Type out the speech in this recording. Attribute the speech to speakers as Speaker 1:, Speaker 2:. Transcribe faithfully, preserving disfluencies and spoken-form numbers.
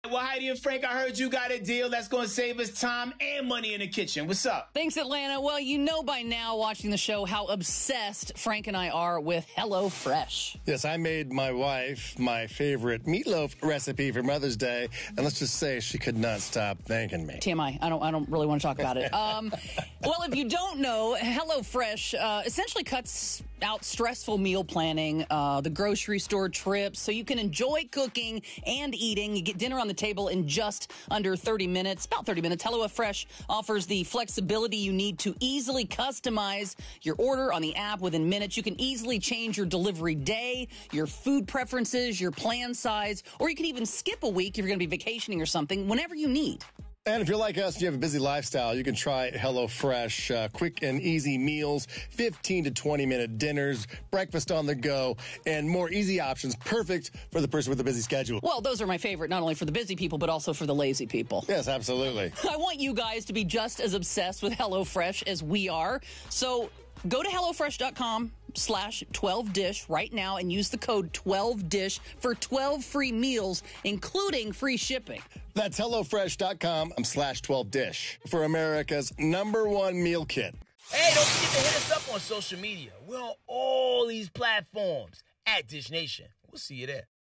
Speaker 1: Well, Heidi and Frank, I heard you got a deal that's going to save us time and money in the kitchen. What's up?
Speaker 2: Thanks, Atlanta. Well, you know by now, watching the show, how obsessed Frank and I are with HelloFresh.
Speaker 3: Yes, I made my wife my favorite meatloaf recipe for Mother's Day, and let's just say she could not stop thanking me.
Speaker 2: T M I. I don't. I don't really want to talk about it. Um, well, if you don't know, HelloFresh uh, essentially cuts out stressful meal planning, uh, the grocery store trips, so you can enjoy cooking and eating. You get dinner on the table in just under thirty minutes, about thirty minutes. HelloFresh offers the flexibility you need to easily customize your order on the app within minutes. You can easily change your delivery day, your food preferences, your plan size, or you can even skip a week if you're going to be vacationing or something, whenever you need.
Speaker 3: And if you're like us and you have a busy lifestyle, you can try HelloFresh. Uh, quick and easy meals, fifteen to twenty minute dinners, breakfast on the go, and more easy options. Perfect for the person with a busy schedule.
Speaker 2: Well, those are my favorite, not only for the busy people, but also for the lazy people.
Speaker 3: Yes, absolutely.
Speaker 2: I want you guys to be just as obsessed with HelloFresh as we are. So go to HelloFresh.com slash 12dish right now and use the code twelve dish for twelve free meals, including free shipping.
Speaker 3: That's HelloFresh.com slash 12dish for America's number one meal kit.
Speaker 1: Hey, don't forget to hit us up on social media. We're on all these platforms at Dish Nation. We'll see you there.